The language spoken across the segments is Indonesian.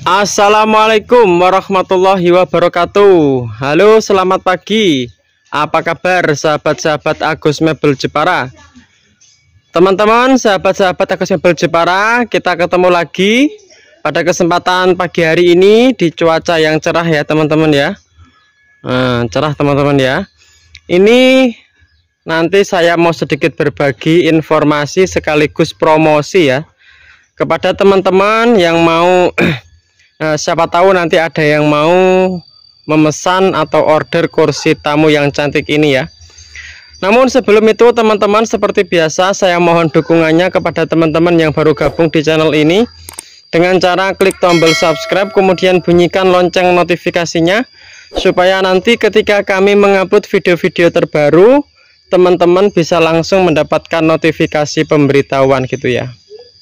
Assalamualaikum warahmatullahi wabarakatuh. Halo, selamat pagi. Apa kabar sahabat-sahabat Agus Mebel Jepara? Teman-teman, sahabat-sahabat Agus Mebel Jepara, kita ketemu lagi pada kesempatan pagi hari ini di cuaca yang cerah ya teman-teman ya. Cerah teman-teman ya. Ini nanti saya mau sedikit berbagi informasi sekaligus promosi ya kepada teman-teman yang mau siapa tahu nanti ada yang mau memesan atau order kursi tamu yang cantik ini ya. Namun sebelum itu teman-teman, seperti biasa saya mohon dukungannya kepada teman-teman yang baru gabung di channel ini dengan cara klik tombol subscribe, kemudian bunyikan lonceng notifikasinya supaya nanti ketika kami mengupload video-video terbaru teman-teman bisa langsung mendapatkan notifikasi pemberitahuan gitu ya.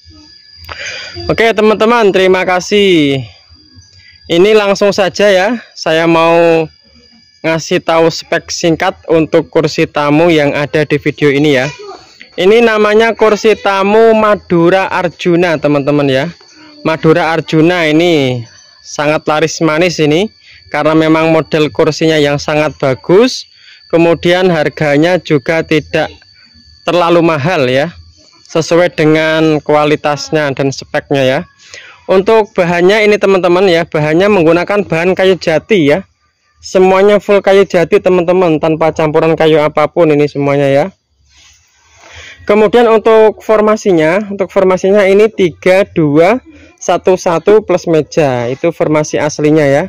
Oke teman-teman, terima kasih. Ini langsung saja ya, saya mau ngasih tahu spek singkat untuk kursi tamu yang ada di video ini ya. Ini namanya kursi tamu Madura Arjuna teman-teman ya. Madura Arjuna ini sangat laris manis ini karena memang model kursinya yang sangat bagus. Kemudian harganya juga tidak terlalu mahal ya, sesuai dengan kualitasnya dan speknya ya. Untuk bahannya ini teman-teman ya, bahannya menggunakan bahan kayu jati ya. Semuanya full kayu jati teman-teman, tanpa campuran kayu apapun ini semuanya ya. Kemudian untuk formasinya ini 3, 2, 1, 1 plus meja. Itu formasi aslinya ya.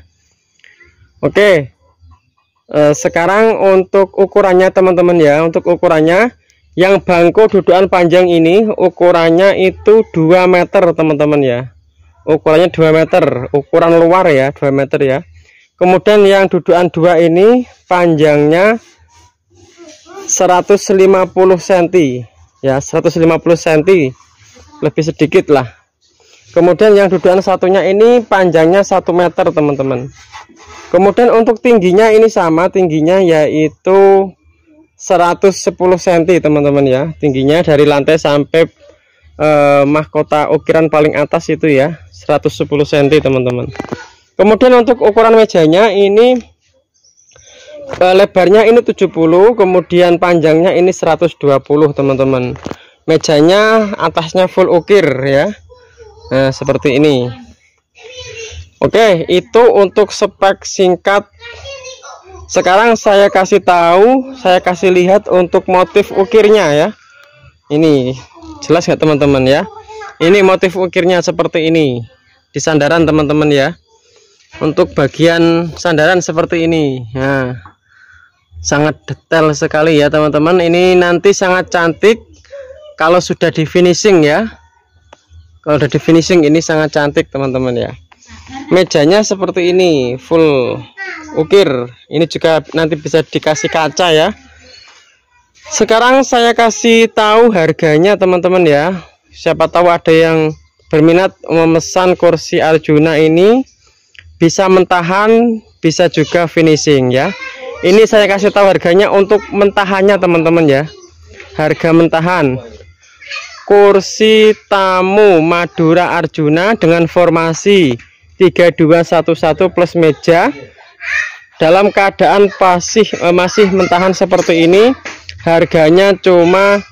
Oke. Sekarang untuk ukurannya teman-teman ya, untuk ukurannya yang bangku dudukan panjang ini ukurannya itu 2 meter teman-teman ya. Ukurannya 2 meter, ukuran luar ya 2 meter ya. Kemudian yang dudukan 2 ini panjangnya 150 cm ya, 150 cm lebih sedikit lah. Kemudian yang dudukan satunya ini panjangnya 1 meter teman-teman. Kemudian untuk tingginya ini sama, tingginya yaitu 110 cm teman-teman ya. Tingginya dari lantai sampai mahkota ukiran paling atas itu ya 110 cm teman-teman. Kemudian untuk ukuran mejanya ini lebarnya ini 70, kemudian panjangnya ini 120 teman-teman. Mejanya atasnya full ukir ya. Nah seperti ini. Oke, itu untuk spek singkat. Sekarang saya kasih tahu, saya kasih lihat untuk motif ukirnya ya. Ini jelas nggak teman-teman ya? Ini motif ukirnya seperti ini di sandaran teman-teman ya. Untuk bagian sandaran seperti ini. Nah, sangat detail sekali ya teman-teman. Ini nanti sangat cantik kalau sudah di finishing ya. Kalau sudah di finishing ini sangat cantik teman-teman ya. Mejanya seperti ini, full ukir. Ini juga nanti bisa dikasih kaca ya. Sekarang saya kasih tahu harganya teman-teman ya. Siapa tahu ada yang berminat memesan kursi Arjuna ini, bisa mentahan, bisa juga finishing ya. Ini saya kasih tahu harganya untuk mentahannya teman-teman ya. Harga mentahan kursi tamu Madura Arjuna dengan formasi 3, 2, 1, 1 plus meja dalam keadaan masih mentahan seperti ini, harganya cuma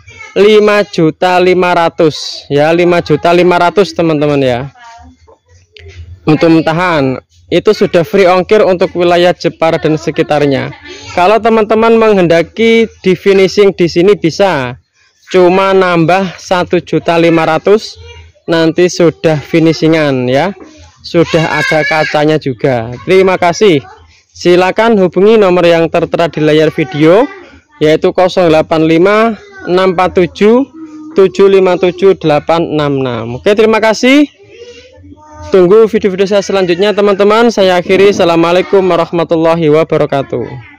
5.500.000 ya, 5.500.000 teman-teman ya. Untuk mentahan itu sudah free ongkir untuk wilayah Jepara dan sekitarnya. Kalau teman-teman menghendaki di finishing di sini bisa cuma nambah 1.500.000, nanti sudah finishingan ya. Sudah ada kacanya juga. Terima kasih. Silakan hubungi nomor yang tertera di layar video yaitu 085 647 757 866. Oke, terima kasih. Tunggu video-video saya selanjutnya teman-teman. Saya akhiri. Assalamualaikum warahmatullahi wabarakatuh.